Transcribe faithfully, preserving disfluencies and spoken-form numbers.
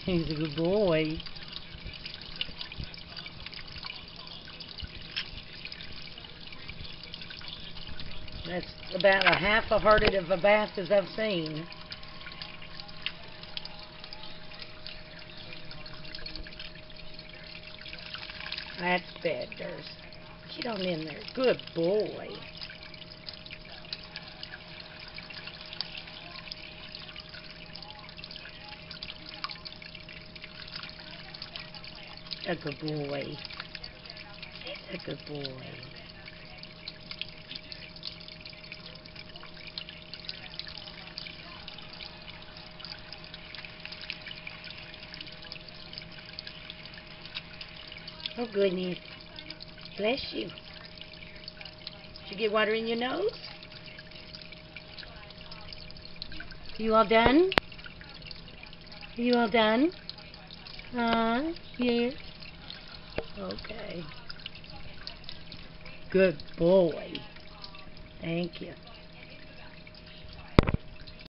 He's a good boy. That's about a half a hearted of a bath as I've seen. That's better. Get on in there. Good boy. A good boy. He's a good boy. Oh, goodness. Bless you. Did you get water in your nose? You all done? You all done? Huh? Yes. Okay. Good boy. Thank you.